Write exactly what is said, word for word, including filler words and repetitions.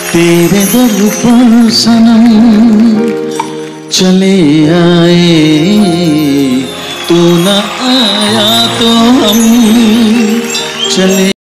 तेरे दर पर सनम चले आए, तू न आया तो हम चले